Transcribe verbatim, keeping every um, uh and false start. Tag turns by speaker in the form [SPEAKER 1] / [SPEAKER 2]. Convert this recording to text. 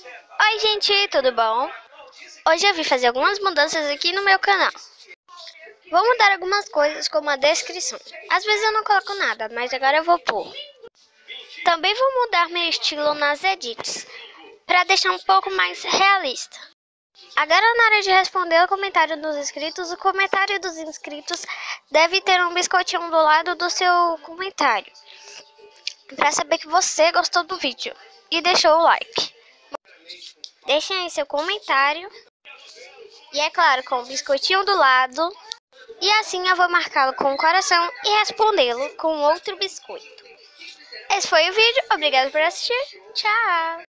[SPEAKER 1] Oi gente, tudo bom? Hoje eu vim fazer algumas mudanças aqui no meu canal. Vou mudar algumas coisas como a descrição. Às vezes eu não coloco nada, mas agora eu vou pôr. Também vou mudar meu estilo nas edits, para deixar um pouco mais realista. Agora na hora de responder o comentário dos inscritos, o comentário dos inscritos deve ter um biscoitinho do lado do seu comentário, para saber que você gostou do vídeo e deixou o like. Deixem aí seu comentário. E é claro, com o biscoitinho do lado. E assim eu vou marcá-lo com um coração e respondê-lo com outro biscoito. Esse foi o vídeo. Obrigado por assistir. Tchau!